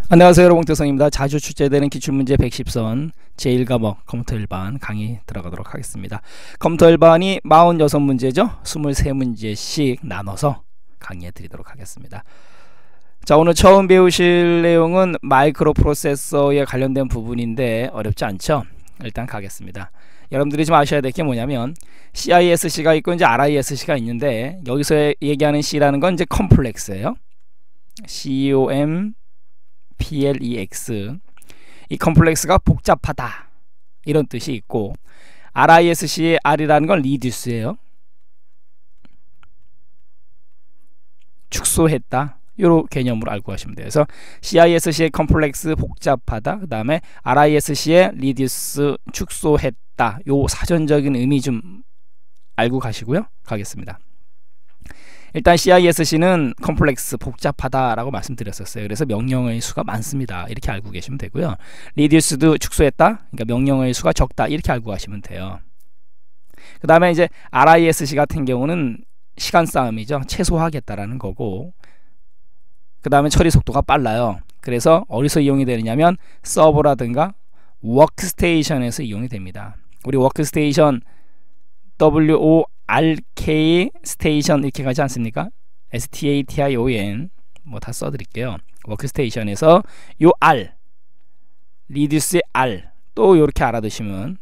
안녕하세요, 여러분. 태성입니다. 자주 출제되는 기출문제 110선 제1과목 컴퓨터 일반 강의 들어가도록 하겠습니다. 컴퓨터 일반이 46문제죠. 23문제씩 나눠서 강의해 드리도록 하겠습니다. 자, 오늘 처음 배우실 내용은 마이크로 프로세서에 관련된 부분인데 어렵지 않죠? 일단 가겠습니다. 여러분들이 좀 아셔야 될 게 뭐냐면 CISC가 있고 이제 RISC가 있는데, 여기서 얘기하는 C라는 건 이제 컴플렉스예요. COMPLEX. 이 컴플렉스가 복잡하다 이런 뜻이 있고, RISC의 R이라는 건 리듀스예요. 축소했다, 요런 개념으로 알고 가시면 돼요. 그래서 CISC의 컴플렉스 복잡하다, 그 다음에 RISC의 리듀스 축소했다, 요 사전적인 의미 좀 알고 가시고요. 가겠습니다. 일단 CISC는 컴플렉스 복잡하다라고 말씀드렸었어요. 그래서 명령어의 수가 많습니다, 이렇게 알고 계시면 되고요. 리듀스도 축소했다, 그러니까 명령어의 수가 적다, 이렇게 알고 가시면 돼요. 그 다음에 이제 RISC 같은 경우는 시간 싸움이죠. 최소화하겠다라는 거고, 그 다음에 처리 속도가 빨라요. 그래서 어디서 이용이 되느냐면 서버라든가 워크스테이션에서 이용이 됩니다. 우리 워크스테이션 WORK 스테이션 이렇게 가지 않습니까? STATION 뭐 다 써드릴게요. 워크스테이션에서 요 R, 리듀스의 R 또 요렇게 알아두시면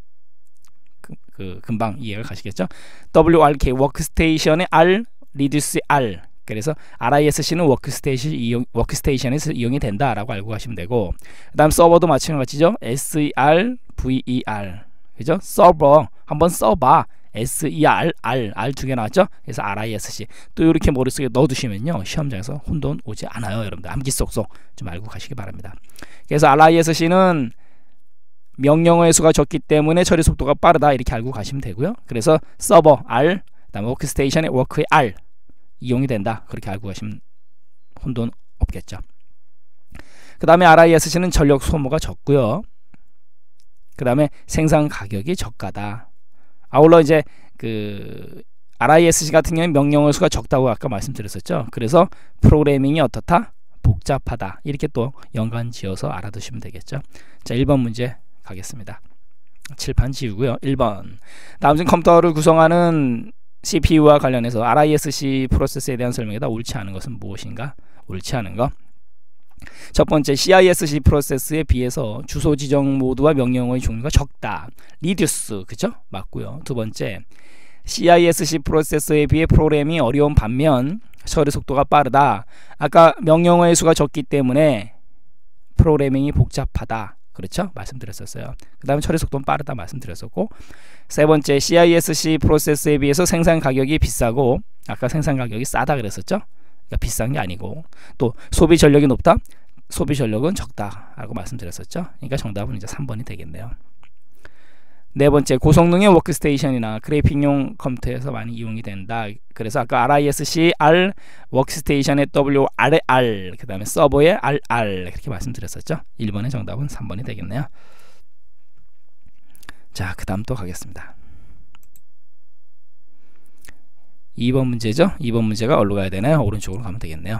금방 이해가 가시겠죠? WRK 워크스테이션의 R, 리듀스의 R. 그래서 RISC는 워크스테이션에서 이용이 된다라고 알고 가시면 되고, 그 다음 서버도 마찬가지죠. SERVER, 그죠? 서버 한번 써봐. SER, R 두 개 나왔죠? 그래서 RISC 또 이렇게 머릿속에 넣어두시면요, 시험장에서 혼돈 오지 않아요. 여러분들 암기 쏙쏙 좀 알고 가시기 바랍니다. 그래서 RISC는 명령어의 수가 적기 때문에 처리 속도가 빠르다, 이렇게 알고 가시면 되고요. 그래서 서버 R, 그 다음에 워크스테이션의 워크의 R 이용이 된다, 그렇게 알고 가시면 혼돈 없겠죠. 그 다음에 RISC는 전력 소모가 적고요. 그 다음에 생산 가격이 저가다. 아울러 이제 RISC 같은 경우는 명령어 수가 적다고 아까 말씀드렸었죠. 그래서 프로그래밍이 어떻다? 복잡하다, 이렇게 또 연관 지어서 알아두시면 되겠죠. 자, 1번 문제 가겠습니다. 칠판 지우고요. 1번. 다음 중 컴퓨터를 구성하는 CPU와 관련해서 RISC 프로세서에 대한 설명이다. 옳지 않은 것은 무엇인가? 옳지 않은 거. 첫 번째, CISC 프로세스에 비해서 주소 지정 모드와 명령어의 종류가 적다. 리듀스, 그죠? 맞고요. 두 번째, CISC 프로세서에 비해 프로그램이 어려운 반면 처리 속도가 빠르다. 아까 명령어의 수가 적기 때문에 프로그래밍이 복잡하다, 그렇죠? 말씀드렸었어요. 그 다음에 처리 속도는 빠르다 말씀드렸었고, 세 번째, CISC 프로세스에 비해서 생산 가격이 비싸고, 아까 생산 가격이 싸다 그랬었죠? 그러니까 비싼 게 아니고, 또 소비 전력이 높다, 소비 전력은 적다 라고 말씀드렸었죠. 그러니까 정답은 이제 3번이 되겠네요. 네 번째, 고성능의 워크스테이션이나 그래픽용 컴퓨터에서 많이 이용이 된다. 그래서 아까 RISC R, 워크스테이션의 WRR, 그 다음에 서버의 RR 그렇게 말씀드렸었죠. 1번의 정답은 3번이 되겠네요. 자, 그 다음 또 가겠습니다. 2번 문제죠. 2번 문제가 어디로 가야 되나요? 오른쪽으로 가면 되겠네요.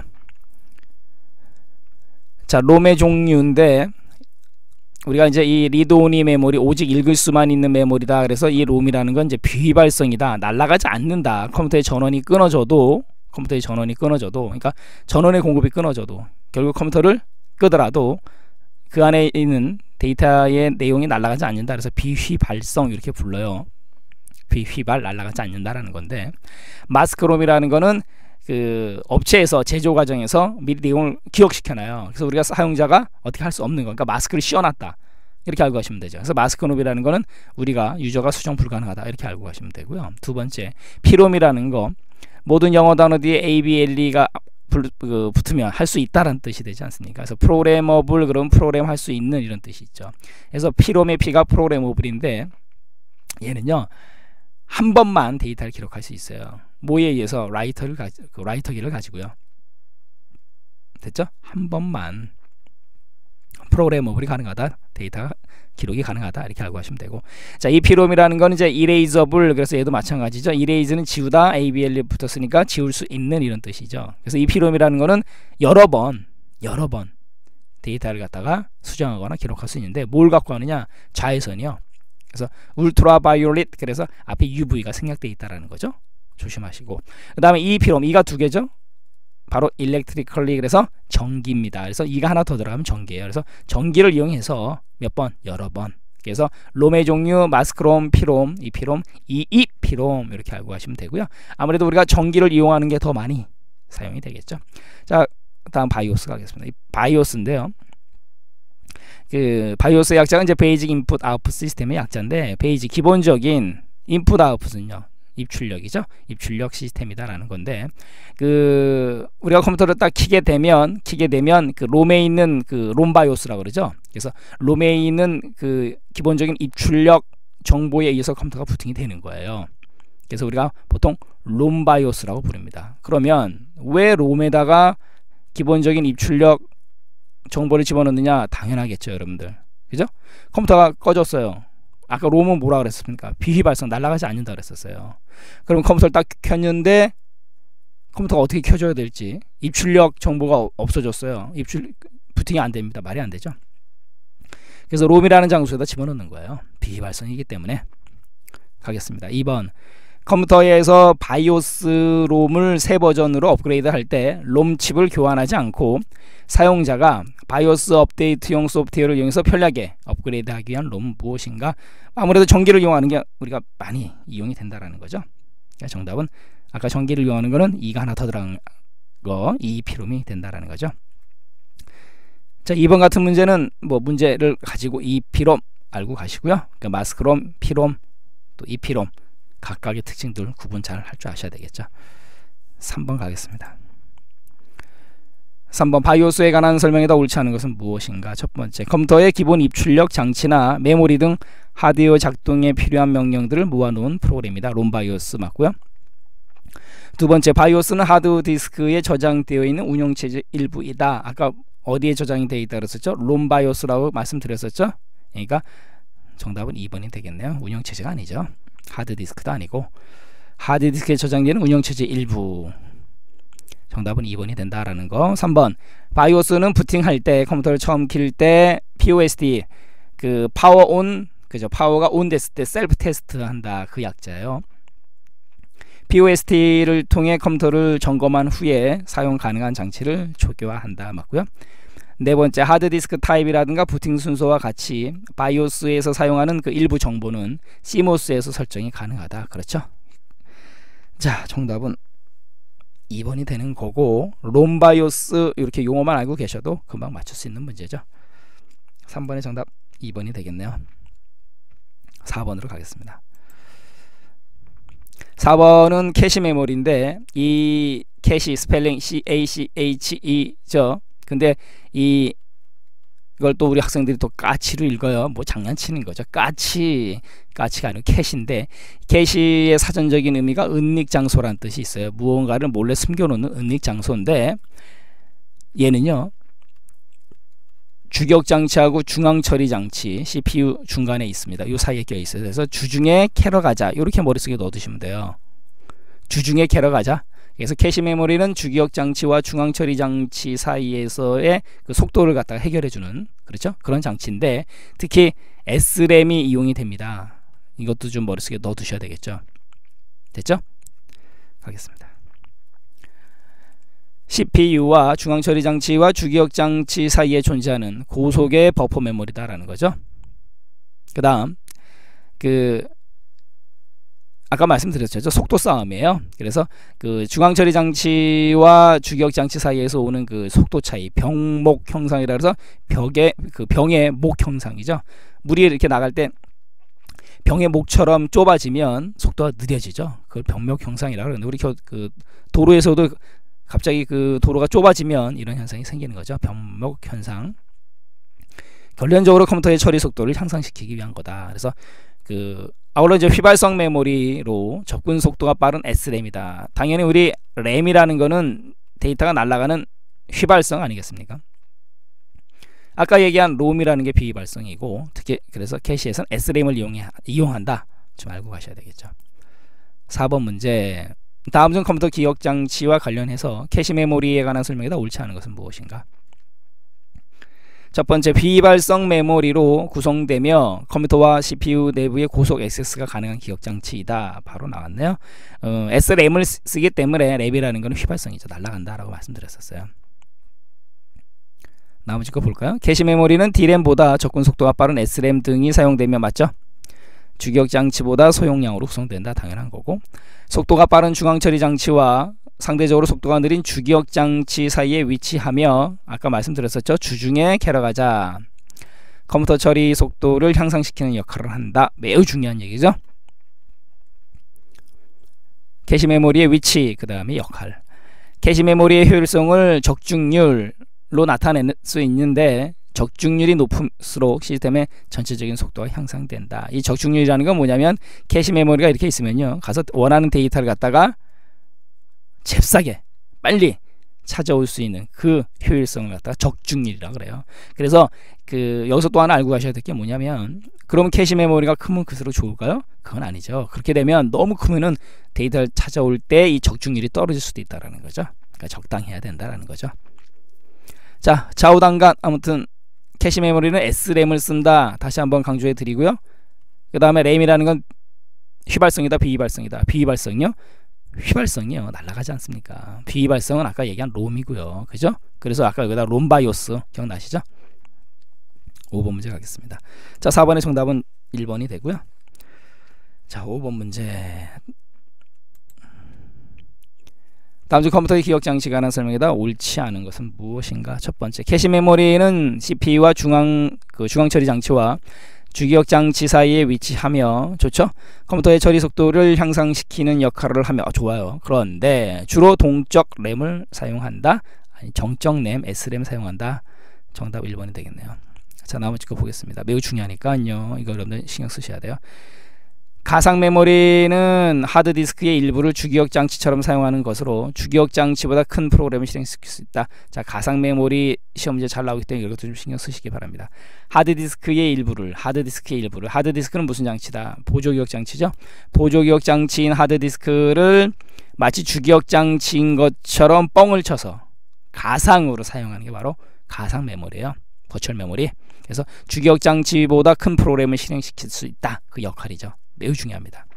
자, 롬의 종류인데, 우리가 이제 이 리드오니 메모리, 오직 읽을 수만 있는 메모리다. 그래서 이 롬이라는 건 이제 비휘발성이다, 날아가지 않는다. 컴퓨터의 전원이 끊어져도, 그러니까 전원의 공급이 끊어져도, 결국 컴퓨터를 끄더라도 그 안에 있는 데이터의 내용이 날아가지 않는다. 그래서 비휘발성 이렇게 불러요. 비휘발, 날아가지 않는다라는 건데, 마스크롬이라는 거는 그 업체에서 제조 과정에서 미리 내용을 기억시켜놔요. 그래서 우리가 사용자가 어떻게 할 수 없는 거, 그러니까 마스크를 씌워놨다, 이렇게 알고 가시면 되죠. 그래서 마스크롬이라는 거는 우리가 유저가 수정 불가능하다, 이렇게 알고 가시면 되고요. 두 번째, 피롬이라는 거, 모든 영어 단어 뒤에 ABLE가 붙으면 할 수 있다라는 뜻이 되지 않습니까? 그래서 프로그래머블, 그럼 프로그램 할 수 있는, 이런 뜻이 있죠. 그래서 피롬의 P가 프로그래머블인데, 얘는요 한 번만 데이터를 기록할 수 있어요. 뭐에 의해서? 라이터 키를 가지고요. 됐죠? 한 번만 프로그래머블이 가능하다, 데이터 기록이 가능하다, 이렇게 알고 하시면 되고, 자, 이 피롬이라는 건 이제 이레이저블, 그래서 얘도 마찬가지죠. 이레이즈는 지우다, ABL이 붙었으니까 지울 수 있는, 이런 뜻이죠. 그래서 이 피롬이라는 거는 여러 번 데이터를 갖다가 수정하거나 기록할 수 있는데 뭘 갖고 하느냐? 자외선이요. 그래서 울트라바이올릿, 그래서 앞에 UV가 생략되어 있다라는 거죠. 조심하시고. 그 다음에 EEPROM, E가 두 개죠. 바로 electrically, 그래서 전기입니다. 그래서 E가 하나 더 들어가면 전기예요. 그래서 전기를 이용해서 몇 번? 여러 번. 그래서 롬의 종류 마스크롬, 피롬, 이피롬, EEPROM 이렇게 알고 가시면 되고요. 아무래도 우리가 전기를 이용하는 게 더 많이 사용이 되겠죠. 자, 다음 바이오스 가겠습니다. 이 바이오스인데요. 그 바이오스의 약자는 이제 베이직 인풋 아웃풋 시스템의 약자인데, 베이직 기본적인 인풋 아웃풋은요, 입출력이죠. 입출력 시스템이다라는 건데, 그 우리가 컴퓨터를 딱 키게 되면 그 롬에 있는 그 롬 바이오스라고 그러죠. 그래서 롬에 있는 그 기본적인 입출력 정보에 의해서 컴퓨터가 부팅이 되는 거예요. 그래서 우리가 보통 롬 바이오스라고 부릅니다. 그러면 왜 롬에다가 기본적인 입출력 정보를 집어넣느냐? 당연하겠죠, 여러분들. 그죠? 컴퓨터가 꺼졌어요. 아까 롬은 뭐라 그랬습니까? 비휘발성, 날아가지 않는다 그랬었어요. 그럼 컴퓨터를 딱 켰는데 컴퓨터가 어떻게 켜져야 될지, 입출력 정보가 없어졌어요. 부팅이 안 됩니다. 말이 안 되죠. 그래서 롬이라는 장소에다 집어넣는 거예요. 비휘발성이기 때문에. 가겠습니다. 2번. 컴퓨터에서 바이오스 롬을 새 버전으로 업그레이드 할 때 롬칩을 교환하지 않고 사용자가 바이오스 업데이트용 소프트웨어를 이용해서 편리하게 업그레이드하기 위한 롬은 무엇인가? 아무래도 전기를 이용하는 게 우리가 많이 이용이 된다라는 거죠. 그러니까 정답은 아까 전기를 이용하는 거는 E가 하나 더 들어간 거, EEPROM이 된다라는 거죠. 자, 2번 같은 문제는 뭐 문제를 가지고 EEPROM 알고 가시고요. 그러니까 마스크롬, 피롬, 또 EEPROM 각각의 특징들 구분 잘 할 줄 아셔야 되겠죠. 3번 가겠습니다. 3번 바이오스에 관한 설명에다 옳지 않은 것은 무엇인가? 첫 번째, 컴퓨터의 기본 입출력 장치나 메모리 등 하드웨어 작동에 필요한 명령들을 모아놓은 프로그램이다. 롬 바이오스 맞고요. 두 번째, 바이오스는 하드디스크에 저장되어 있는 운영체제 일부이다. 아까 어디에 저장이 되어 있다 그랬었죠? 롬 바이오스라고 말씀드렸었죠? 그러니까 정답은 2번이 되겠네요. 운영체제가 아니죠. 하드디스크도 아니고 하드디스크에 저장되는 운영체제 일부. 정답은 2번이 된다라는 거. 3번, 바이오스는 부팅할 때, 컴퓨터를 처음 킬 때 POSD, 그 파워 온, 그죠? 파워가 온 됐을 때 셀프 테스트 한다, 그 약자예요. POSD를 통해 컴퓨터를 점검한 후에 사용 가능한 장치를 초기화한다 맞고요. 네 번째, 하드디스크 타입이라든가 부팅 순서와 같이 바이오스에서 사용하는 그 일부 정보는 CMOS에서 설정이 가능하다. 그렇죠? 자, 정답은 2번이 되는 거고, 롬 바이오스 이렇게 용어만 알고 계셔도 금방 맞출 수 있는 문제죠. 3번의 정답 2번이 되겠네요. 4번으로 가겠습니다. 4번은 캐시 메모리인데, 이 캐시 스펠링 CACHE죠. 근데 이걸 또 우리 학생들이 또 까치로 읽어요. 뭐 장난치는 거죠. 까치가 아니고 캐시인데, 캐시의 사전적인 의미가 은닉장소라는 뜻이 있어요. 무언가를 몰래 숨겨놓는 은닉장소인데, 얘는요 주격장치하고 중앙처리장치 CPU 중간에 있습니다. 이 사이에 껴 있어요. 그래서 주중에 캐러가자 이렇게 머릿속에 넣어두시면 돼요. 주중에 캐러가자. 그래서 캐시 메모리는 주기억장치와 중앙처리장치 사이에서의 그 속도를 갖다가 해결해주는, 그렇죠? 그런 장치인데, 특히 SRAM이 이용이 됩니다. 이것도 좀 머릿속에 넣어두셔야 되겠죠. 됐죠? 가겠습니다. CPU와 중앙처리장치와 주기억장치 사이에 존재하는 고속의 버퍼 메모리다라는 거죠. 그 다음 아까 말씀드렸죠. 속도 싸움이에요. 그래서 그 중앙처리 장치와 주기억 장치 사이에서 오는 그 속도 차이, 병목 형상이라 해서 병의 목 형상이죠. 물이 이렇게 나갈 때 병의 목처럼 좁아지면 속도가 느려지죠. 그걸 병목 형상이라고 그러는데, 우리 그 도로에서도 갑자기 그 도로가 좁아지면 이런 현상이 생기는 거죠. 병목 현상. 결론적으로 컴퓨터의 처리 속도를 향상시키기 위한 거다. 그래서 아울러 이제 휘발성 메모리로 접근 속도가 빠른 SRAM이다. 당연히 우리 램이라는 거는 데이터가 날아가는 휘발성 아니겠습니까? 아까 얘기한 롬이라는 게 비휘발성이고, 특히 그래서 캐시에서는 SRAM을 이용한다. 좀 알고 가셔야 되겠죠. 4번 문제. 다음 중 컴퓨터 기억 장치와 관련해서 캐시 메모리에 관한 설명이다 옳지 않은 것은 무엇인가? 첫 번째, 비발성 메모리로 구성되며 컴퓨터와 CPU 내부의 고속 액세스가 가능한 기억장치이다. 바로 나왔네요. SRAM을 쓰기 때문에 램이라는 건 휘발성이죠. 날아간다라고 말씀드렸었어요. 나머지 거 볼까요? 캐시 메모리는 D램보다 접근 속도가 빠른 SRAM 등이 사용되며, 맞죠? 주기억장치보다 소용량으로 구성된다. 당연한 거고, 속도가 빠른 중앙처리 장치와 상대적으로 속도가 느린 주기억장치 사이에 위치하며, 아까 말씀드렸었죠. 주중에 캐러가자 컴퓨터 처리 속도를 향상시키는 역할을 한다. 매우 중요한 얘기죠. 캐시 메모리의 위치, 그 다음에 역할. 캐시 메모리의 효율성을 적중률로 나타낼 수 있는데, 적중률이 높을수록 시스템의 전체적인 속도가 향상된다. 이 적중률이라는 건 뭐냐면, 캐시 메모리가 이렇게 있으면요, 가서 원하는 데이터를 갖다가 잽싸게 빨리 찾아올 수 있는 그 효율성을 갖다가 적중률이라고 그래요. 그래서 여기서 또 하나 알고 가셔야 될 게 뭐냐면, 그러면 캐시 메모리가 크면 클수록 좋을까요? 그건 아니죠. 그렇게 되면 너무 크면은 데이터를 찾아올 때 이 적중률이 떨어질 수도 있다라는 거죠. 그러니까 적당해야 된다라는 거죠. 자, 좌우단간, 아무튼 캐시 메모리는 SRAM을 쓴다. 다시 한번 강조해 드리고요. 그 다음에 램이라는 건 휘발성이다, 비휘발성이다. 비휘발성이요? 휘발성이요. 날아가지 않습니까? 비휘발성은 아까 얘기한 롬이고요. 그죠? 그래서 아까 여기다 롬바이오스 기억나시죠? 5번 문제 가겠습니다. 자, 4번의 정답은 1번이 되고요. 자, 5번 문제. 다음 중 컴퓨터의 기억장치에 관한 설명에다 옳지 않은 것은 무엇인가? 첫 번째, 캐시 메모리는 CPU와 중앙처리 장치와 주기억장치 사이에 위치하며, 좋죠? 컴퓨터의 처리 속도를 향상시키는 역할을 하며, 좋아요. 그런데 주로 동적 램을 사용한다. 아니, 정적 램, SRAM 사용한다. 정답 1번이 되겠네요. 자, 나머지 거 보겠습니다. 매우 중요하니까요. 이거 여러분들 신경 쓰셔야 돼요. 가상 메모리는 하드디스크의 일부를 주기억장치처럼 사용하는 것으로 주기억장치보다 큰 프로그램을 실행시킬 수 있다. 자, 가상 메모리 시험 문제 잘 나오기 때문에 이것도 좀 신경 쓰시기 바랍니다. 하드디스크의 일부를, 하드디스크는 무슨 장치다? 보조기억장치죠. 보조기억장치인 하드디스크를 마치 주기억장치인 것처럼 뻥을 쳐서 가상으로 사용하는 게 바로 가상 메모리예요. 버추얼 메모리. 그래서 주기억장치보다 큰 프로그램을 실행시킬 수 있다. 그 역할이죠. 매우 중요합니다.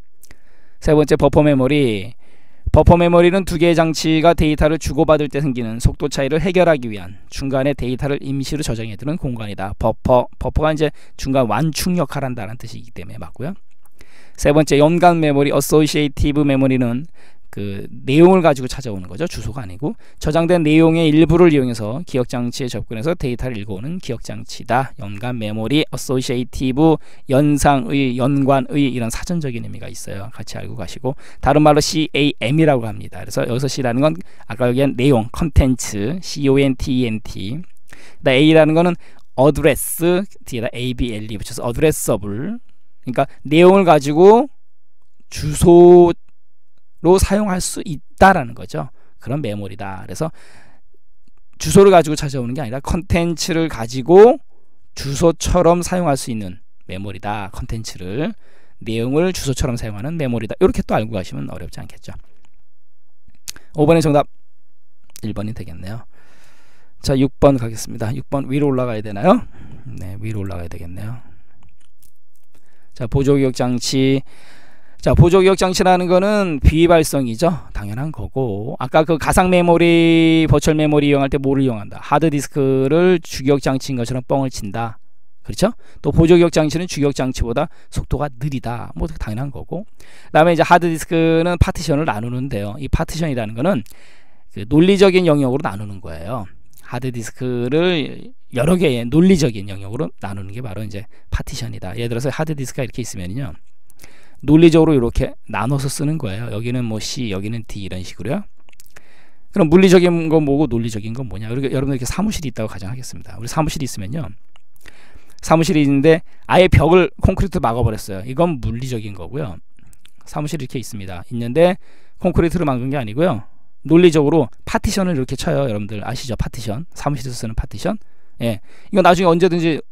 세 번째, 버퍼 메모리. 버퍼 메모리는 두 개의 장치가 데이터를 주고받을 때 생기는 속도 차이를 해결하기 위한 중간에 데이터를 임시로 저장해두는 공간이다. 버퍼가 이제 중간 완충 역할을 한다는 뜻이기 때문에 맞고요. 세 번째, 연관 메모리, 어소시에이티브 메모리는 내용을 가지고 찾아오는 거죠. 주소가 아니고 저장된 내용의 일부를 이용해서 기억장치에 접근해서 데이터를 읽어오는 기억장치다. 연관 메모리, 어소시에이티브, 연상의, 연관의 이런 사전적인 의미가 있어요. 같이 알고 가시고, 다른 말로 CAM이라고 합니다. 그래서 여기서 C라는 건 아까 여기한 내용, 컨텐츠, CONTENT. A라는 거는 어드레스, 뒤에다 ABLE 붙여서 어드레서블. 그러니까 내용을 가지고 주소 로 사용할 수 있다라는 거죠. 그런 메모리다. 그래서 주소를 가지고 찾아오는 게 아니라 컨텐츠를 가지고 주소처럼 사용할 수 있는 메모리다. 컨텐츠를, 내용을 주소처럼 사용하는 메모리다. 이렇게 또 알고 가시면 어렵지 않겠죠. 5번의 정답 1번이 되겠네요. 자, 6번 가겠습니다. 6번 위로 올라가야 되나요? 네, 위로 올라가야 되겠네요. 자, 보조기억장치. 자, 보조기억장치라는 거는 비발성이죠. 당연한 거고, 아까 그 가상 메모리, 버추얼 메모리 이용할 때 뭐를 이용한다? 하드디스크를 주기억장치인 것처럼 뻥을 친다. 그렇죠? 또 보조기억장치는 주기억장치보다 속도가 느리다. 뭐 당연한 거고. 그 다음에 이제 하드디스크는 파티션을 나누는데요. 이 파티션이라는 거는 논리적인 영역으로 나누는 거예요. 하드디스크를 여러 개의 논리적인 영역으로 나누는 게 바로 이제 파티션이다. 예를 들어서 하드디스크가 이렇게 있으면요, 논리적으로 이렇게 나눠서 쓰는 거예요. 여기는 뭐 C, 여기는 D 이런 식으로요. 그럼 물리적인 건 뭐고 논리적인 건 뭐냐? 여러분들 이렇게 사무실이 있다고 가정하겠습니다. 우리 사무실이 있으면요, 사무실이 있는데 아예 벽을 콘크리트 막아버렸어요. 이건 물리적인 거고요. 사무실이 이렇게 있는데 콘크리트로 막은 게 아니고요, 논리적으로 파티션을 이렇게 쳐요. 여러분들 아시죠? 파티션, 사무실에서 쓰는 파티션. 예, 이거 나중에 언제든지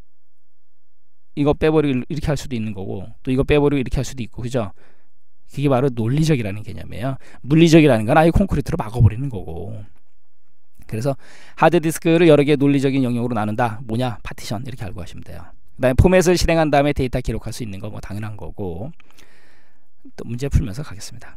이거 빼버리고 이렇게 할 수도 있는 거고, 또 이거 빼버리고 이렇게 할 수도 있고, 그죠? 그게 바로 논리적이라는 개념이에요. 물리적이라는 건 아예 콘크리트로 막아버리는 거고. 그래서 하드디스크를 여러 개의 논리적인 영역으로 나눈다. 뭐냐? 파티션 이렇게 알고 가시면 돼요. 그 다음에 포맷을 실행한 다음에 데이터 기록할 수 있는 거 뭐 당연한 거고. 또 문제 풀면서 가겠습니다.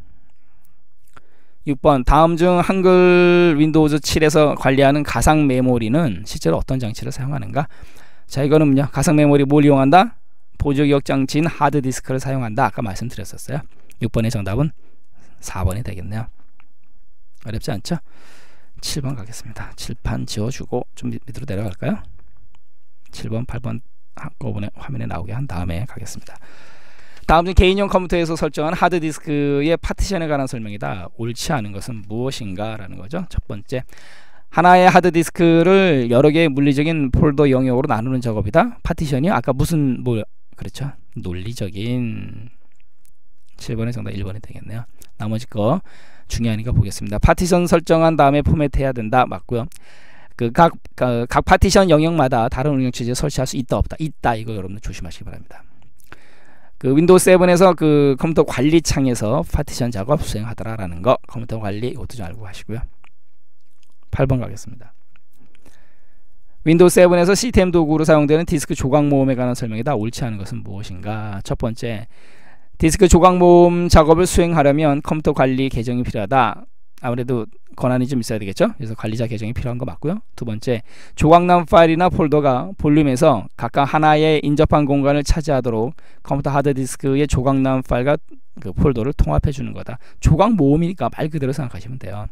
6번 다음 중 한글 윈도우즈 7에서 관리하는 가상 메모리는 실제로 어떤 장치를 사용하는가? 자, 이거는요. 가상 메모리 뭘 이용한다? 보조 기억 장치인 하드디스크를 사용한다. 아까 말씀드렸었어요. 6번의 정답은 4번이 되겠네요. 어렵지 않죠? 7번 가겠습니다. 칠판 지워주고 좀 밑으로 내려갈까요? 7번, 8번 한꺼번에 화면에 나오게 한 다음에 가겠습니다. 다음 중 개인용 컴퓨터에서 설정한 하드디스크의 파티션에 관한 설명이다. 옳지 않은 것은 무엇인가? 라는 거죠. 첫 번째, 하나의 하드디스크를 여러 개의 물리적인 폴더 영역으로 나누는 작업이다. 파티션이 아까 무슨 그렇죠. 논리적인. 7번의 정답 1번이 되겠네요. 나머지 거 중요하니까 보겠습니다. 파티션 설정한 다음에 포맷해야 된다. 맞고요. 각 파티션 영역마다 다른 운영 체제 설치할 수 있다 없다. 있다. 이거 여러분들 조심하시기 바랍니다. 윈도우 7에서 컴퓨터 관리 창에서 파티션 작업 수행하더라라는 거, 컴퓨터 관리 이것도 좀 알고 가시고요. 8번 가겠습니다. 윈도우 7에서 시스템 도구로 사용되는 디스크 조각 모음에 관한 설명이다. 옳지 않은 것은 무엇인가? 첫 번째, 디스크 조각 모음 작업을 수행하려면 컴퓨터 관리 계정이 필요하다. 아무래도 권한이 좀 있어야 되겠죠. 그래서 관리자 계정이 필요한 거 맞고요. 두 번째, 조각남 파일이나 폴더가 볼륨에서 각각 하나의 인접한 공간을 차지하도록 컴퓨터 하드디스크의 조각남 파일과 폴더를 통합해 주는 거다. 조각 모음이니까 말 그대로 생각하시면 돼요.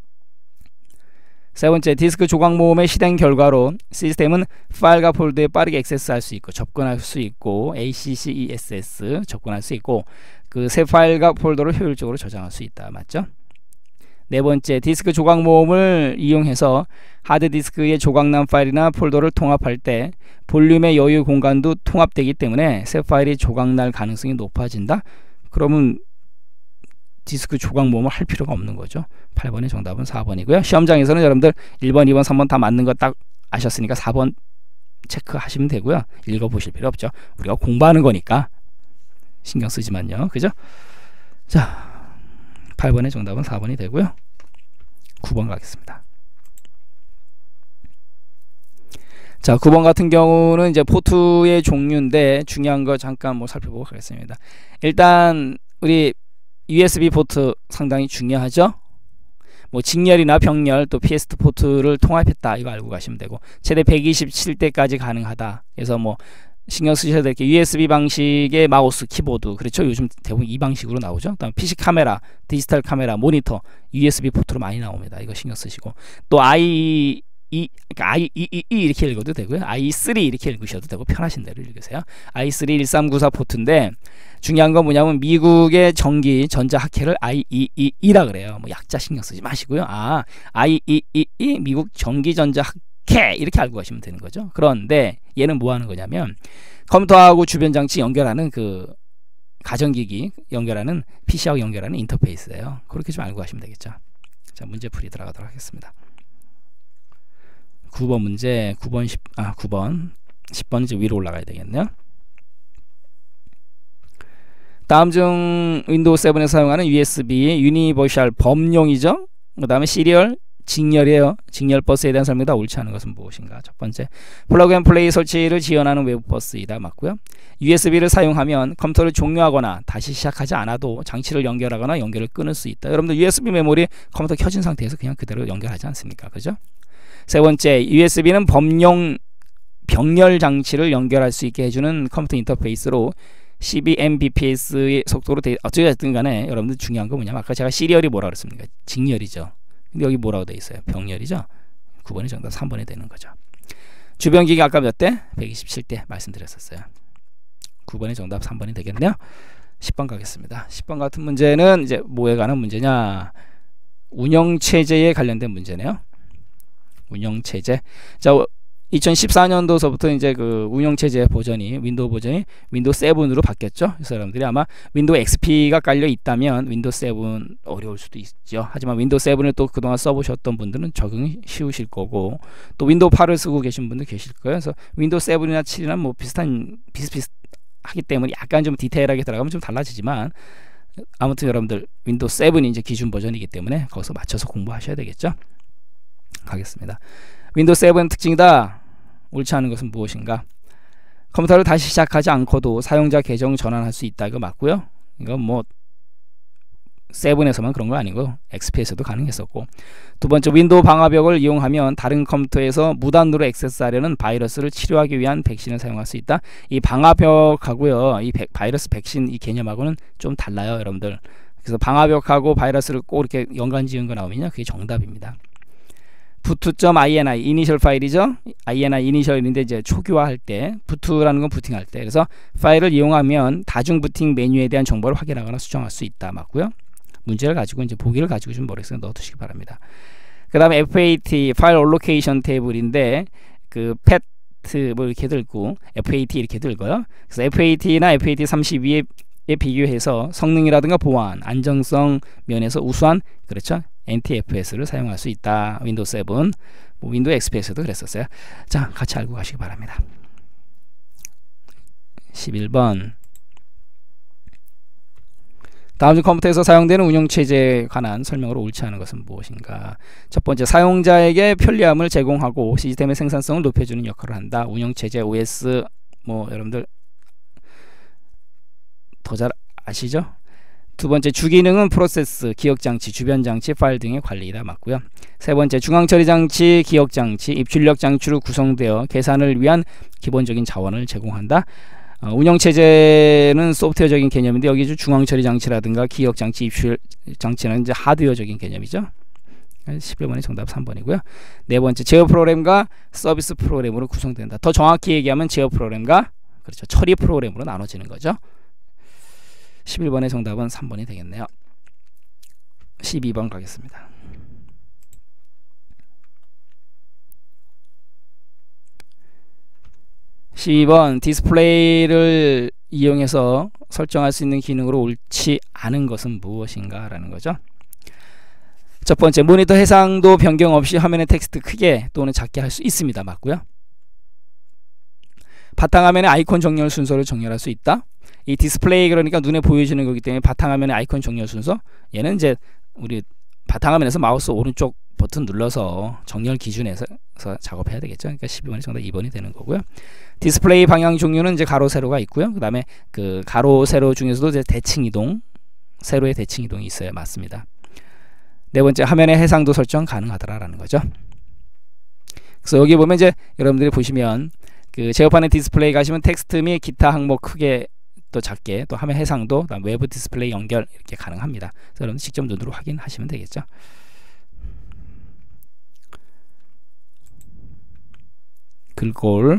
세 번째, 디스크 조각 모음의 실행 결과로 시스템은 파일과 폴더에 빠르게 액세스할 수 있고 접근할 수 있고 ACCESS 접근할 수 있고 새 파일과 폴더를 효율적으로 저장할 수 있다. 맞죠? 네 번째, 디스크 조각 모음을 이용해서 하드디스크의 조각남 파일이나 폴더를 통합할 때 볼륨의 여유 공간도 통합되기 때문에 새 파일이 조각날 가능성이 높아진다. 그러면 디스크 조각 모음을 할 필요가 없는 거죠. 8번의 정답은 4번이고요. 시험장에서는 여러분들 1번, 2번, 3번 다 맞는 거 딱 아셨으니까 4번 체크하시면 되고요. 읽어보실 필요 없죠. 우리가 공부하는 거니까 신경 쓰지만요. 그죠? 자, 8번의 정답은 4번이 되고요. 9번 가겠습니다. 자, 9번 같은 경우는 이제 포트의 종류인데 중요한 거 잠깐 살펴보고 가겠습니다. 일단 우리 USB 포트 상당히 중요하죠. 직렬이나 병렬 또 PS2 포트를 통합했다. 이거 알고 가시면 되고 최대 127대까지 가능하다. 그래서 신경 쓰셔야 될 게 USB 방식의 마우스, 키보드, 그렇죠? 요즘 대부분 이 방식으로 나오죠. 그다음 PC 카메라, 디지털 카메라, 모니터, USB 포트로 많이 나옵니다. 이거 신경 쓰시고 또 IE 이렇게 읽어도 되고요. i3 이렇게 읽으셔도 되고 편하신 대로 읽으세요. i3 1394 포트인데 중요한 건 뭐냐면 미국의 전기 전자 학회를 IEEE라 그래요. 약자 신경 쓰지 마시고요. IEEE 미국 전기 전자 학회 이렇게 알고 가시면 되는 거죠. 그런데 얘는 뭐 하는 거냐면 컴퓨터하고 주변 장치 연결하는 가정기기 연결하는 PC하고 연결하는 인터페이스예요. 그렇게 좀 알고 가시면 되겠죠. 자, 문제풀이 들어가도록 하겠습니다. 9번 문제, 9번 10번 이제 위로 올라가야 되겠네요. 다음 중 윈도우 7에 사용하는 USB 유니버셜 범용이죠. 그 다음에 시리얼 직렬이에요. 직렬 버스에 대한 설명이다. 옳지 않은 것은 무엇인가? 첫 번째, 플러그 앤 플레이 설치를 지원하는 외부 버스이다. 맞고요. USB를 사용하면 컴퓨터를 종료하거나 다시 시작하지 않아도 장치를 연결하거나 연결을 끊을 수 있다. 여러분들 USB 메모리 컴퓨터 켜진 상태에서 그냥 그대로 연결하지 않습니까? 그죠? 세 번째, USB는 범용 병렬 장치를 연결할 수 있게 해주는 컴퓨터 인터페이스로 12mbps의 속도로 어쨌든 간에 여러분들 중요한 거 뭐냐면 아까 제가 시리얼이 뭐라 그랬습니까? 직렬이죠. 근데 여기 뭐라고 돼 있어요? 병렬이죠. 9번이 정답 3번이 되는 거죠. 주변 기기 아까 몇 대? 127대 말씀드렸었어요. 9번이 정답 3번이 되겠네요. 10번 가겠습니다. 10번 같은 문제는 이제 뭐에 관한 문제냐? 운영체제에 관련된 문제네요. 운영체제. 자, 2014년도서부터 이제 운영체제 버전이 윈도우 버전이 윈도우 7으로 바뀌었죠. 그래서 여러분들이 아마 윈도우 XP가 깔려 있다면 윈도우 7 어려울 수도 있죠. 하지만 윈도우 7을 또 그동안 써보셨던 분들은 적응이 쉬우실 거고 또 윈도우 8을 쓰고 계신 분들 계실 거예요. 그래서 윈도우 7이나 7이나 비슷하기 때문에 약간 좀 디테일하게 들어가면 좀 달라지지만 아무튼 여러분들 윈도우 7이 이제 기준 버전이기 때문에 거기서 맞춰서 공부하셔야 되겠죠. 가겠습니다. 윈도우 7 특징이다. 옳지 않은 것은 무엇인가? 컴퓨터를 다시 시작하지 않고도 사용자 계정 전환할 수 있다. 이거 맞고요. 이건 뭐 7에서만 그런 거 아니고 XP에서도 가능했었고, 두 번째, 윈도우 방화벽을 이용하면 다른 컴퓨터에서 무단으로 액세스하려는 바이러스를 치료하기 위한 백신을 사용할 수 있다. 이 방화벽하고요, 이 바이러스 백신 이 개념하고는 좀 달라요, 여러분들. 그래서 방화벽하고 바이러스를 꼭 이렇게 연관 지은 거 나오면요, 그게 정답입니다. 부트.ini 이니셜 파일이죠. ini 이니셜인데 이제 초기화할 때, 부트라는 건 부팅할 때. 그래서 파일을 이용하면 다중 부팅 메뉴에 대한 정보를 확인하거나 수정할 수 있다. 맞고요. 문제를 가지고 이제 보기를 가지고 좀 머릿속에 넣어두시기 바랍니다. 그 다음에 FAT 파일 올로케이션 테이블인데 그 PET 뭐 이렇게 들고 FAT 이렇게 들고요. 그래서 FAT나 FAT32에 비교해서 성능이라든가 보안, 안정성 면에서 우수한, 그렇죠, NTFS를 사용할 수 있다. 윈도우 7, 뭐 윈도우 XP에서도 그랬었어요. 자, 같이 알고 가시기 바랍니다. 11번. 다음 중 컴퓨터에서 사용되는 운영체제에 관한 설명으로 옳지 않은 것은 무엇인가? 첫 번째, 사용자에게 편리함을 제공하고 시스템의 생산성을 높여주는 역할을 한다. 운영체제 OS 뭐 여러분들 더 잘 아시죠? 두 번째, 주기능은 프로세스, 기억장치, 주변장치, 파일 등의 관리이다. 맞고요. 세 번째, 중앙처리장치, 기억장치, 입출력 장치로 구성되어 계산을 위한 기본적인 자원을 제공한다. 운영체제는 소프트웨어적인 개념인데 여기 중앙처리 장치라든가 기억장치, 입출 장치는 이제 하드웨어적인 개념이죠. 11번의 정답 3번이고요. 네 번째, 제어 프로그램과 서비스 프로그램으로 구성된다. 더 정확히 얘기하면 제어 프로그램과, 그렇죠, 처리 프로그램으로 나눠지는 거죠. 11번의 정답은 3번이 되겠네요. 12번 가겠습니다. 디스플레이를 이용해서 설정할 수 있는 기능으로 옳지 않은 것은 무엇인가 라는 거죠. 첫 번째, 모니터 해상도 변경 없이 화면의 텍스트 크게 또는 작게 할 수 있습니다. 맞고요. 바탕화면의 아이콘 정렬 순서를 정렬할 수 있다. 이 디스플레이, 그러니까 눈에 보여지는 거기 때문에 바탕화면의 아이콘 정렬 순서, 얘는 이제 우리 바탕화면에서 마우스 오른쪽 버튼 눌러서 정렬 기준에서 작업해야 되겠죠. 그러니까 12번이 정답 2번이 되는 거고요. 디스플레이 방향 종류는 이제 가로 세로가 있고요. 그 다음에 그 가로 세로 중에서도 이제 대칭 이동, 세로의 대칭 이동이 있어야 맞습니다. 네 번째, 화면의 해상도 설정 가능하더라라는 거죠. 그래서 여기 보면 이제 여러분들이 보시면 그 제어판의 디스플레이 가시면 텍스트 및 기타 항목 크게 또 작게, 또 화면 해상도, 그다음 외부 디스플레이 연결 이렇게 가능합니다. 그래서 여러분 직접 눈으로 확인하시면 되겠죠. 글꼴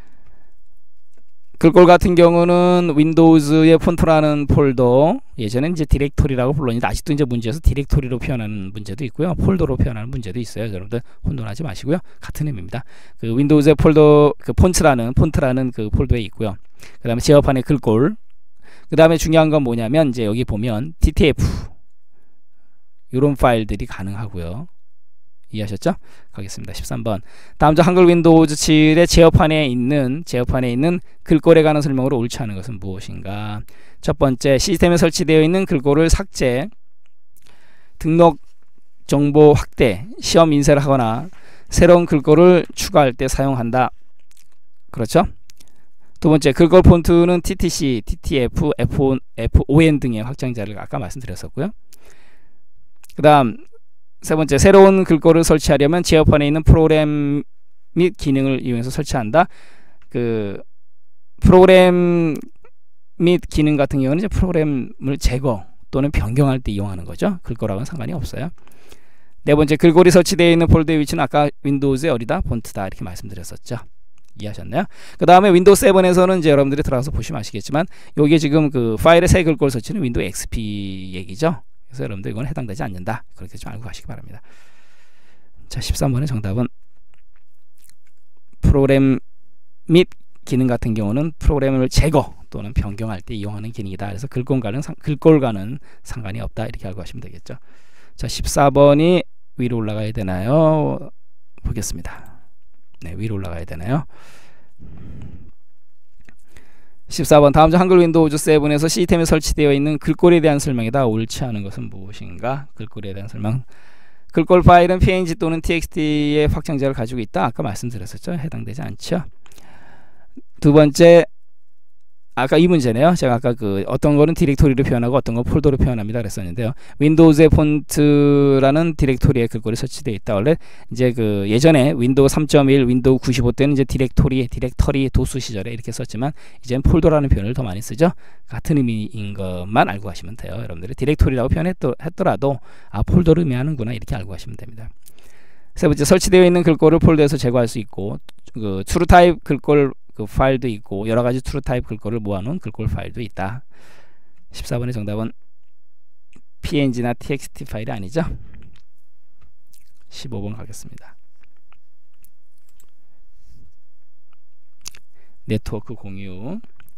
같은 경우는 윈도우즈의 폰트라는 폴더, 예전엔 이제 디렉토리라고 불렀는데 아직도 이제 문제에서 디렉토리로 표현하는 문제도 있고요, 폴더로 표현하는 문제도 있어요. 여러분들 혼돈하지 마시고요. 같은 의미입니다. 그 윈도우즈의 폴더, 그 폰트라는 그 폴더에 있고요. 그 다음에 제어판의 글꼴, 그 다음에 중요한 건 뭐냐면 이제 여기 보면 TTF 이런 파일들이 가능하고요. 이해하셨죠? 가겠습니다. 13번. 다음 주 한글 윈도우즈 7의 제어판에 있는 글꼴에 관한 설명으로 옳지 않은 것은 무엇인가? 첫 번째, 시스템에 설치되어 있는 글꼴을 삭제, 등록 정보 확대, 시험 인쇄를 하거나 새로운 글꼴을 추가할 때 사용한다. 그렇죠? 두 번째, 글꼴 폰트는 TTC, TTF, FON 등의 확장자를 아까 말씀드렸었고요. 그 다음 세 번째, 새로운 글꼴을 설치하려면 제어판에 있는 프로그램 및 기능을 이용해서 설치한다. 그 프로그램 및 기능 같은 경우는 이제 프로그램을 제거 또는 변경할 때 이용하는 거죠. 글꼴하고는 상관이 없어요. 네 번째, 글꼴이 설치되어 있는 폴더의 위치는 아까 윈도우즈의 어디다? 폰트다 이렇게 말씀드렸었죠. 이해하셨나요? 그 다음에 윈도우 7에서는 이제 여러분들이 들어가서 보시면 아시겠지만 여기 지금 그 파일의 새 글꼴 설치는 윈도우 XP 얘기죠. 그래서 여러분들 이건 해당되지 않는다. 그렇게 좀 알고 가시기 바랍니다. 자, 13번의 정답은 프로그램 및 기능 같은 경우는 프로그램을 제거 또는 변경할 때 이용하는 기능이다. 그래서 글꼴과는 상관이 없다. 이렇게 알고 가시면 되겠죠. 자, 14번이 위로 올라가야 되나요? 보겠습니다. 네, 위로 올라가야 되나요? 14번. 다음 중 한글 윈도우즈 7에서 시스템에 설치되어 있는 글꼴에 대한 설명이다. 옳지 않은 것은 무엇인가? 글꼴에 대한 설명. 글꼴 파일은 png 또는 txt의 확장자를 가지고 있다. 아까 말씀드렸었죠. 해당되지 않죠. 두 번째, 아까 이 문제네요. 제가 아까 그 어떤 거는 디렉토리로 표현하고 어떤 건 폴더로 표현합니다 그랬었는데요. 윈도우즈의 폰트라는 디렉토리에 글꼴이 설치되어 있다. 원래 이제 그 예전에 윈도우 3.1, 윈도우 95 때는 이제 디렉터리 도수 시절에 이렇게 썼지만 이제는 폴더라는 표현을 더 많이 쓰죠. 같은 의미인 것만 알고 가시면 돼요. 여러분들이 디렉토리라고 표현했더라도 아, 폴더를 의미하는구나 이렇게 알고 가시면 됩니다. 세 번째, 설치되어 있는 글꼴을 폴더에서 제거할 수 있고, 그 트루 타입 글꼴 그 파일도 있고 여러 가지 트루 타입 글꼴을 모아놓은 글꼴 파일도 있다. 14번의 정답은 png나 txt 파일이 아니죠. 15번 가겠습니다. 네트워크 공유.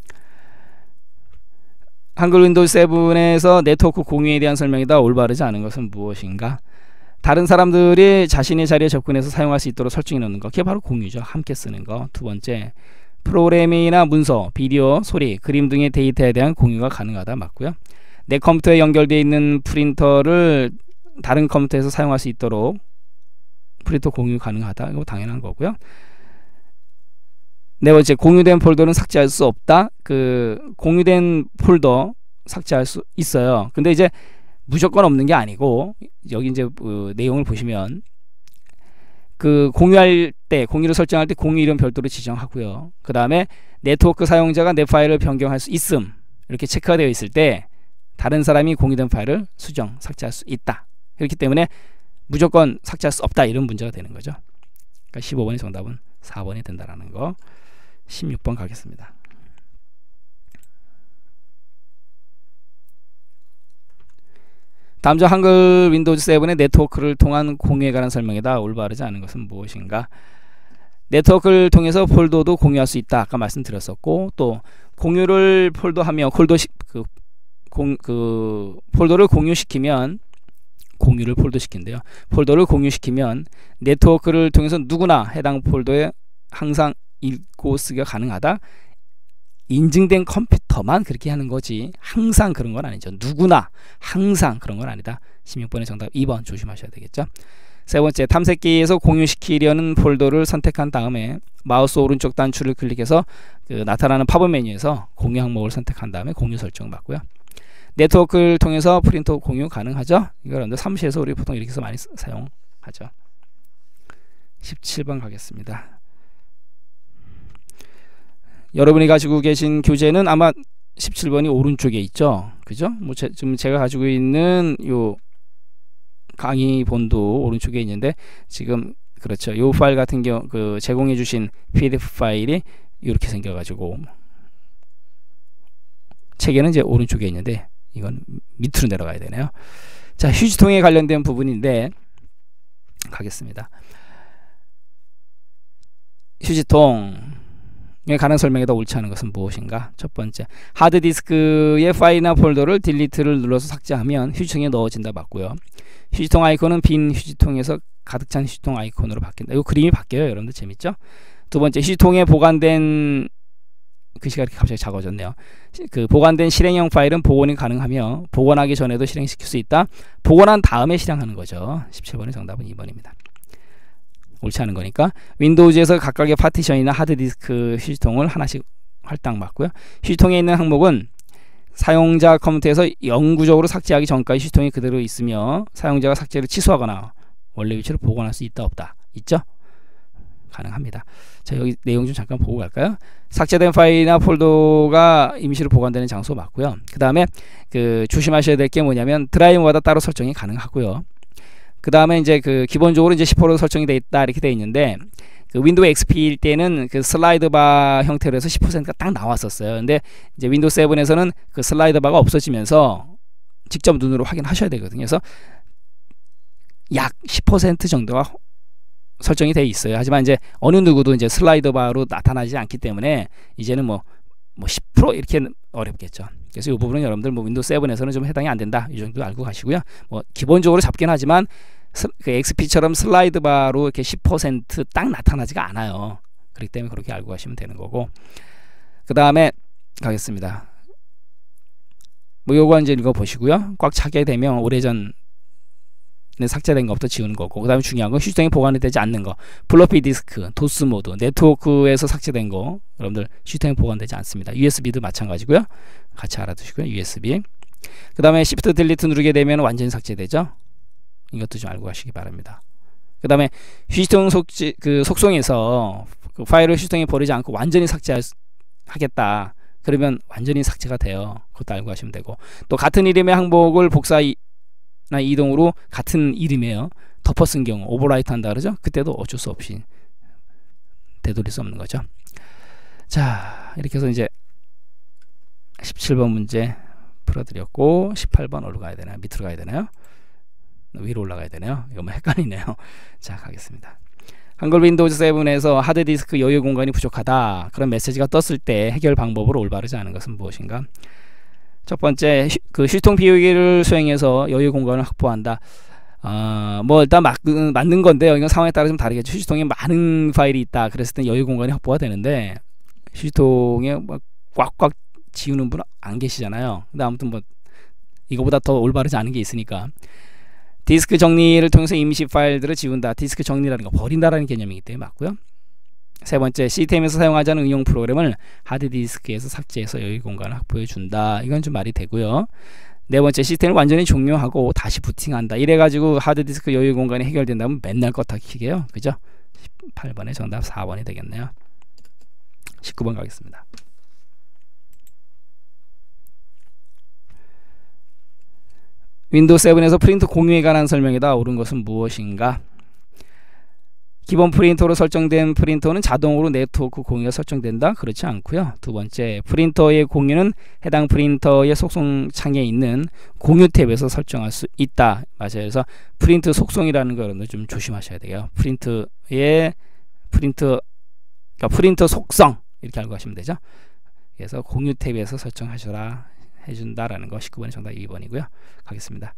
한글 윈도우 7에서 네트워크 공유에 대한 설명이다. 올바르지 않은 것은 무엇인가? 다른 사람들이 자신의 자리에 접근해서 사용할 수 있도록 설정해 놓는 거. 그게 바로 공유죠. 함께 쓰는 거. 두 번째, 프로그램이나 문서, 비디오, 소리, 그림 등의 데이터에 대한 공유가 가능하다. 맞고요. 내 컴퓨터에 연결되어 있는 프린터를 다른 컴퓨터에서 사용할 수 있도록 프린터 공유 가능하다. 이거 당연한 거고요. 네 번째, 공유된 폴더는 삭제할 수 없다. 그 공유된 폴더 삭제할 수 있어요. 근데 이제 무조건 없는 게 아니고, 여기 이제 그 내용을 보시면 그 공유할 때, 공유를 설정할 때 공유 이름 별도로 지정하고요. 그 다음에 네트워크 사용자가 내 파일을 변경할 수 있음 이렇게 체크가 되어 있을 때 다른 사람이 공유된 파일을 수정, 삭제할 수 있다. 그렇기 때문에 무조건 삭제할 수 없다 이런 문제가 되는 거죠. 그러니까 15번의 정답은 4번이 된다라는 거. 16번 가겠습니다. 다음 중 한글 윈도우즈 7의 네트워크를 통한 공유에 관한 설명이다. 올바르지 않은 것은 무엇인가? 네트워크를 통해서 폴더도 공유할 수 있다. 아까 말씀드렸었고, 또 공유를 폴더하며 폴더를 공유시키면, 공유를 폴더시킨대요. 폴더를 공유시키면 네트워크를 통해서 누구나 해당 폴더에 항상 읽고 쓰기가 가능하다. 인증된 컴퓨터만 그렇게 하는 거지 항상 그런 건 아니죠. 누구나 항상 그런 건 아니다. 16번의 정답 2번 조심하셔야 되겠죠. 세 번째, 탐색기에서 공유시키려는 폴더를 선택한 다음에 마우스 오른쪽 단추를 클릭해서 그 나타나는 팝업 메뉴에서 공유 항목을 선택한 다음에 공유 설정 맞고요. 네트워크를 통해서 프린터 공유 가능하죠. 이걸 사무실에서 우리 보통 이렇게 해서 많이 사용하죠. 17번 가겠습니다. 여러분이 가지고 계신 교재는 아마 17번이 오른쪽에 있죠. 그죠? 뭐 지금 제가 가지고 있는 요 강의 본도 오른쪽에 있는데, 지금 그렇죠. 요 파일 같은 경우 그 제공해 주신 PDF 파일이 이렇게 생겨 가지고 책에는 이제 오른쪽에 있는데 이건 밑으로 내려가야 되네요. 자, 휴지통에 관련된 부분인데 가겠습니다. 휴지통에 관한 설명에다 옳지 않은 것은 무엇인가? 첫 번째, 하드디스크의 파일이나 폴더를 딜리트를 눌러서 삭제하면 휴지통에 넣어진다. 맞고요. 휴지통 아이콘은 빈 휴지통에서 가득 찬 휴지통 아이콘으로 바뀐다. 이 그림이 바뀌어요. 여러분들 재밌죠? 두 번째, 휴지통에 보관된, 글씨가 이렇게 갑자기 작아졌네요. 그 보관된 실행형 파일은 복원이 가능하며 복원하기 전에도 실행시킬 수 있다. 복원한 다음에 실행하는 거죠. 17번의 정답은 2번입니다. 옳지 않은 거니까. 윈도우즈에서 각각의 파티션이나 하드디스크 휴지통을 하나씩 할당 맞고요. 휴지통에 있는 항목은 사용자 컴퓨터에서 영구적으로 삭제하기 전까지 휴지통이 그대로 있으며 사용자가 삭제를 취소하거나 원래 위치로 복원할 수 있다 없다. 있죠? 가능합니다. 자, 여기 내용 좀 잠깐 보고 갈까요? 삭제된 파일이나 폴더가 임시로 보관되는 장소 맞고요. 그 다음에 그 조심하셔야 될 게 뭐냐면 드라이브마다 따로 설정이 가능하고요. 그 다음에 이제 그 기본적으로 이제 10% 설정이 돼 있다 이렇게 돼 있는데, 그 윈도우 XP일 때는 그 슬라이드 바 형태로 해서 10%가 딱 나왔었어요. 근데 이제 윈도우 7에서는 그 슬라이드 바가 없어지면서 직접 눈으로 확인하셔야 되거든요. 그래서 약 10% 정도가 설정이 돼 있어요. 하지만 이제 어느 누구도 이제 슬라이드 바로 나타나지 않기 때문에 이제는 뭐 10% 이렇게 어렵겠죠. 그래서 이 부분은 여러분들 뭐 윈도우 7에서는 좀 해당이 안 된다. 이 정도 알고 가시고요. 뭐 기본적으로 잡긴 하지만 그 XP처럼 슬라이드 바로 이렇게 10% 딱 나타나지가 않아요. 그렇기 때문에 그렇게 알고 가시면 되는 거고. 그 다음에 가겠습니다. 뭐 요거 이제 읽어 보시고요. 꽉 차게 되면 오래전 삭제된 것부터 지우는 거고, 그 다음에 중요한 건 휴지통에 보관이 되지 않는 거, 플로피 디스크, 도스 모드, 네트워크에서 삭제된 거 여러분들 휴지통에 보관되지 않습니다. USB도 마찬가지고요. 같이 알아두시고요. USB. 그 다음에 Shift 딜리트 누르게 되면 완전히 삭제되죠. 이것도 좀 알고 가시기 바랍니다. 그 다음에 휴지통 속성에서 그 파일을 휴지통에 버리지 않고 완전히 삭제하겠다. 그러면 완전히 삭제가 돼요. 그것도 알고 가시면 되고, 또 같은 이름의 항목을 복사나 이동으로 같은 이름이에요. 덮어 쓴 경우 오버라이트 한다 그러죠. 그때도 어쩔 수 없이 되돌릴 수 없는 거죠. 자, 이렇게 해서 이제 17번 문제 풀어드렸고, 18번 어디로 가야 되나요? 밑으로 가야 되나요? 위로 올라가야 되나요? 이거 뭐 헷갈리네요. 자, 가겠습니다. 한글 윈도우즈 7에서 하드디스크 여유 공간이 부족하다, 그런 메시지가 떴을 때 해결 방법으로 올바르지 않은 것은 무엇인가? 첫 번째, 휴지통 비우기를 수행해서 여유 공간을 확보한다. 뭐 일단 맞는 건데요. 이건 상황에 따라 좀 다르겠죠. 휴지통에 많은 파일이 있다 그랬을 때 여유 공간이 확보가 되는데, 휴지통에 막 꽉꽉 지우는 분은 안 계시잖아요. 근데 아무튼 뭐 이거보다 더 올바르지 않은 게 있으니까, 디스크 정리를 통해서 임시 파일들을 지운다. 디스크 정리라는 거 버린다라는 개념이기 때문에 맞고요. 세 번째, 시스템에서 사용하지 않은 응용 프로그램을 하드디스크에서 삭제해서 여유 공간을 확보해 준다. 이건 좀 말이 되고요. 네 번째, 시스템을 완전히 종료하고 다시 부팅한다. 이래가지고 하드디스크 여유 공간이 해결된다면 맨날 껐다 키게요. 그죠? 18번의 정답 4번이 되겠네요. 19번 가겠습니다. 윈도우 7에서 프린터 공유에 관한 설명이다. 옳은 것은 무엇인가? 기본 프린터로 설정된 프린터는 자동으로 네트워크 공유가 설정된다. 그렇지 않고요. 두 번째, 프린터의 공유는 해당 프린터의 속성 창에 있는 공유 탭에서 설정할 수 있다. 맞아요. 그래서 프린트 속성이라는 거 여러분들 좀 조심하셔야 돼요. 프린터 속성 이렇게 알고 가시면 되죠. 그래서 공유 탭에서 설정하셔라 해준다라는 거. 19번의 정답 2번이고요. 가겠습니다.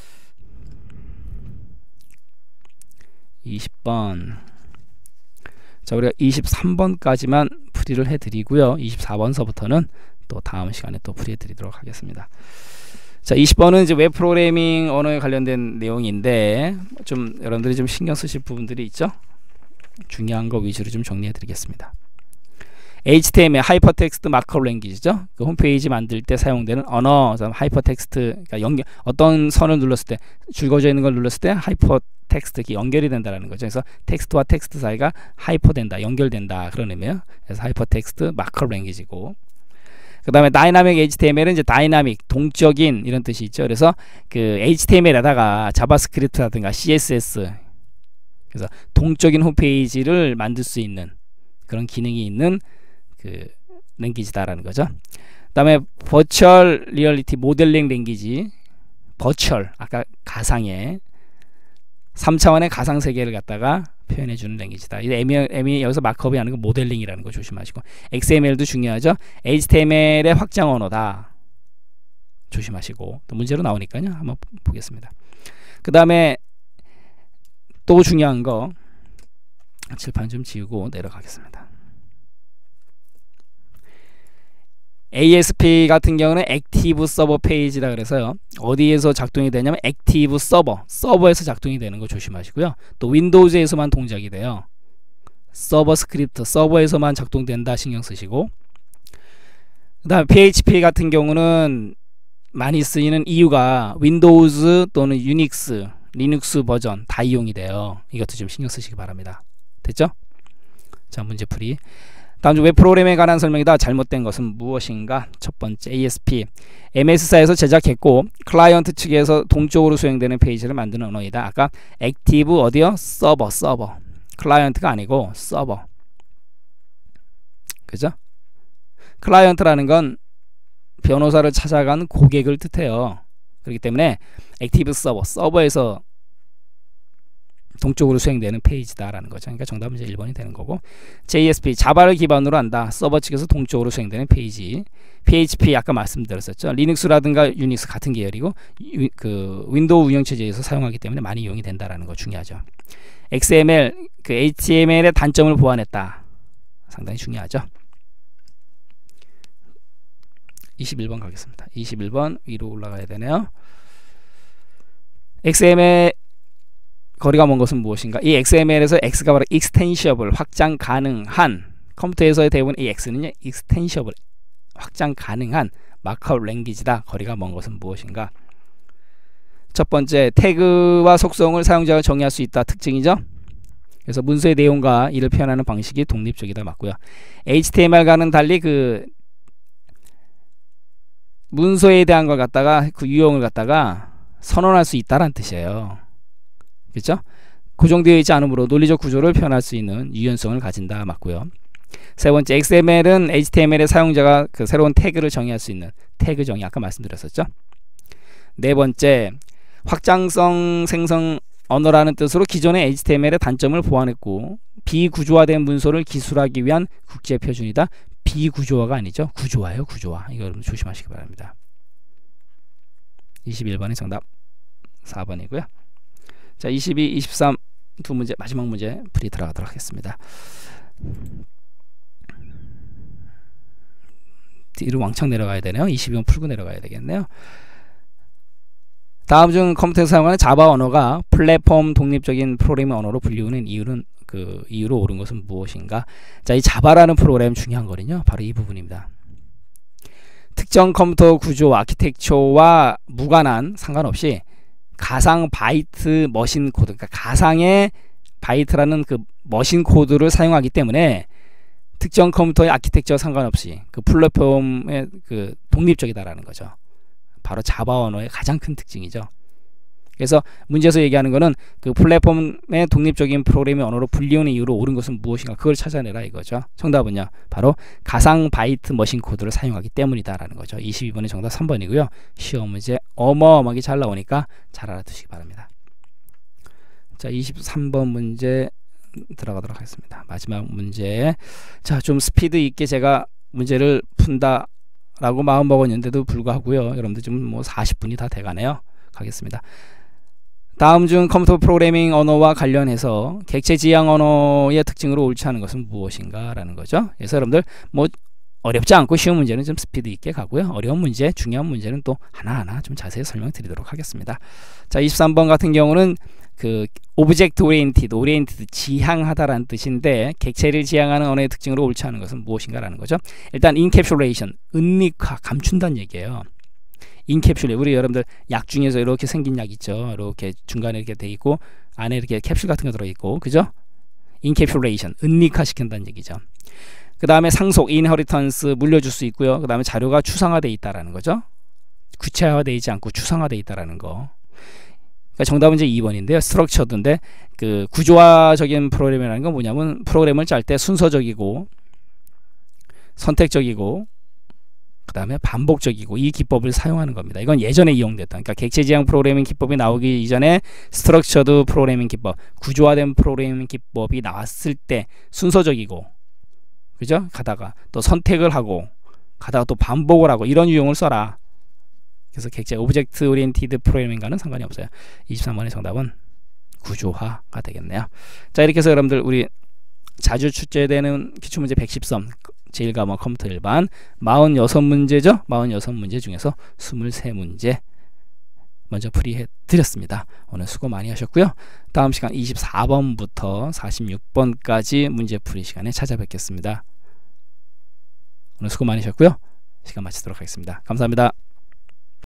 20번. 자, 우리가 23번까지만 풀이를 해드리고요. 24번서부터는 또 다음 시간에 또 풀이해드리도록 하겠습니다. 자, 20번은 이제 웹 프로그래밍 언어에 관련된 내용인데 좀 여러분들이 좀 신경 쓰실 부분들이 있죠. 중요한 거 위주로 좀 정리해드리겠습니다. HTML 하이퍼텍스트 마크업 랭귀지죠. 그 홈페이지 만들 때 사용되는 언어, 하이퍼텍스트, 그러니까 어떤 선을 눌렀을 때, 줄거져 있는 걸 눌렀을 때 하이퍼텍스트 연결이 된다라는 거죠. 그래서 텍스트와 텍스트 사이가 하이퍼된다, 연결된다 그런 의미예요. 그래서 하이퍼텍스트 마크업 랭귀지고, 그 다음에 다이나믹 HTML은 이제 다이나믹, 동적인 이런 뜻이 있죠. 그래서 그 HTML에다가 자바스크립트라든가 CSS, 그래서 동적인 홈페이지를 만들 수 있는 그런 기능이 있는 그 랭귀지다라는 거죠. 그 다음에 버추얼 리얼리티 모델링 랭귀지, 버추얼, 아까 가상의 3차원의 가상 세계를 갖다가 표현해 주는 랭귀지다. 이게 여기서 마크업이 하는 건 모델링이라는 거 조심하시고, XML도 중요하죠. HTML의 확장 언어다. 조심하시고, 또 문제로 나오니까요. 한번 보겠습니다. 그 다음에 또 중요한 거, 칠판 좀 지우고 내려가겠습니다. ASP 같은 경우는 액티브 서버 페이지라 그래서요. 어디에서 작동이 되냐면 액티브 서버에서 작동이 되는 거 조심하시고요. 또 윈도우즈에서만 동작이 돼요. 서버 스크립트, 서버에서만 작동된다 신경 쓰시고, 그 다음에 PHP 같은 경우는 많이 쓰이는 이유가 윈도우즈 또는 유닉스, 리눅스 버전 다 이용이 돼요. 이것도 좀 신경 쓰시기 바랍니다. 됐죠? 자, 문제풀이. 다음 주 웹 프로그램에 관한 설명이다. 잘못된 것은 무엇인가? 첫 번째, ASP MS사에서 제작했고 클라이언트 측에서 동적으로 수행되는 페이지를 만드는 언어이다. 아까 액티브 어디요? 서버 클라이언트가 아니고 서버. 그죠? 클라이언트라는 건 변호사를 찾아간 고객을 뜻해요. 그렇기 때문에 액티브 서버에서 동쪽으로 수행되는 페이지다라는 거죠. 그러니까 정답은 이제 1번이 되는 거고, JSP 자바를 기반으로 한다. 서버 측에서 동쪽으로 수행되는 페이지. PHP 아까 말씀드렸었죠. 리눅스라든가 유닉스 같은 계열이고 그 윈도우 운영체제에서 사용하기 때문에 많이 이용이 된다라는 거 중요하죠. XML 그 HTML의 단점을 보완했다. 상당히 중요하죠. 21번 가겠습니다. 21번 위로 올라가야 되네요. XML 거리가 먼 것은 무엇인가? 이 XML에서 X가 바로 extensible, 확장 가능한, 컴퓨터에서의 대부분 이 X는요, extensible, 확장 가능한 마크업 랭귀지다. 거리가 먼 것은 무엇인가? 첫 번째, 태그와 속성을 사용자가 정의할 수 있다. 특징이죠. 그래서 문서의 내용과 이를 표현하는 방식이 독립적이다. 맞고요. HTML과는 달리 그 문서에 대한 걸 갖다가 그 유형을 갖다가 선언할 수 있다라는 뜻이에요. 그렇죠? 고정되어 있지 않으므로 논리적 구조를 표현할 수 있는 유연성을 가진다. 맞고요. 세 번째, XML은 HTML의 사용자가 그 새로운 태그를 정의할 수 있는 태그 정의, 아까 말씀드렸었죠. 네 번째, 확장성 생성 언어라는 뜻으로 기존의 HTML의 단점을 보완했고 비구조화된 문서를 기술하기 위한 국제 표준이다. 비구조화가 아니죠. 구조화예요. 구조화. 이거 여러분 조심하시기 바랍니다. 21번의 정답 4번이고요. 자, 22, 23 두 문제, 마지막 문제 풀이 들어가도록 하겠습니다. 뒤로 왕창 내려가야 되네요. 22번 풀고 내려가야 되겠네요. 다음 중 컴퓨터에서 사용하는 자바 언어가 플랫폼 독립적인 프로그래밍 언어로 불리우는 이유로 옳은 것은 무엇인가? 자, 이 자바라는 프로그램 중요한 거는요, 바로 이 부분입니다. 특정 컴퓨터 구조 아키텍처와 무관한 상관없이 가상 바이트 머신 코드, 그러니까 가상의 바이트라는 그 머신 코드를 사용하기 때문에 특정 컴퓨터의 아키텍처와 상관없이 그 플랫폼의 그 독립적이다라는 거죠. 바로 자바 언어의 가장 큰 특징이죠. 그래서 문제에서 얘기하는 거는 그 플랫폼의 독립적인 프로그래밍 언어로 불리우는 이유로 옳은 것은 무엇인가, 그걸 찾아내라 이거죠. 정답은요, 바로 가상 바이트 머신 코드를 사용하기 때문이다라는 거죠. 22번의 정답 3번이고요. 시험 문제 어마어마하게 잘 나오니까 잘 알아두시기 바랍니다. 자, 23번 문제 들어가도록 하겠습니다. 마지막 문제. 자, 좀 스피드 있게 제가 문제를 푼다 라고 마음 먹었는데도 불구하고요, 여러분들 지금 뭐 40분이 다 돼가네요. 가겠습니다. 다음 중 컴퓨터 프로그래밍 언어와 관련해서 객체 지향 언어의 특징으로 옳지 않은 것은 무엇인가 라는 거죠. 그래서 여러분들 뭐 어렵지 않고 쉬운 문제는 좀 스피드 있게 가고요, 어려운 문제, 중요한 문제는 또 하나하나 좀 자세히 설명드리도록 하겠습니다. 자, 23번 같은 경우는 그 오브젝트 오리엔티드 지향하다라는 뜻인데, 객체를 지향하는 언어의 특징으로 옳지 않은 것은 무엇인가라는 거죠. 일단 인캡슐레이션, 은닉화, 감춘다는 얘기예요. 인캡슐레, 우리 여러분들 약 중에서 이렇게 생긴 약 있죠. 이렇게 중간에 이렇게 돼 있고 안에 이렇게 캡슐 같은 거 들어 있고, 그죠? 인캡슐레이션, 은닉화 시킨다는 얘기죠. 그 다음에 상속, 인헤리턴스, 물려줄 수 있고요. 그 다음에 자료가 추상화되어 있다라는 거죠. 구체화되어 있지 않고 추상화되어 있다라는 거. 그러니까 정답은 이제 2번인데요. 스트럭처드인데, 그 구조화적인 프로그램이라는 건 뭐냐면 프로그램을 짤 때 순서적이고 선택적이고 그 다음에 반복적이고 이 기법을 사용하는 겁니다. 이건 예전에 이용됐다. 그러니까 객체 지향 프로그래밍 기법이 나오기 이전에 스트럭처드 프로그래밍 기법, 구조화된 프로그래밍 기법이 나왔을 때 순서적이고, 그죠? 가다가 또 선택을 하고 가다가 또 반복을 하고 이런 유형을 써라. 그래서 객체 오브젝트 오리엔티드 프로그래밍과는 상관이 없어요. 23번의 정답은 구조화가 되겠네요. 자, 이렇게 해서 여러분들 우리 자주 출제되는 기출문제 110선 제1과목 컴퓨터 일반 46문제죠. 46문제 중에서 23문제 먼저 풀이해 드렸습니다. 오늘 수고 많이 하셨고요. 다음 시간 24번부터 46번까지 문제 풀이 시간에 찾아뵙겠습니다. 오늘 수고 많으셨고요. 시간 마치도록 하겠습니다. 감사합니다.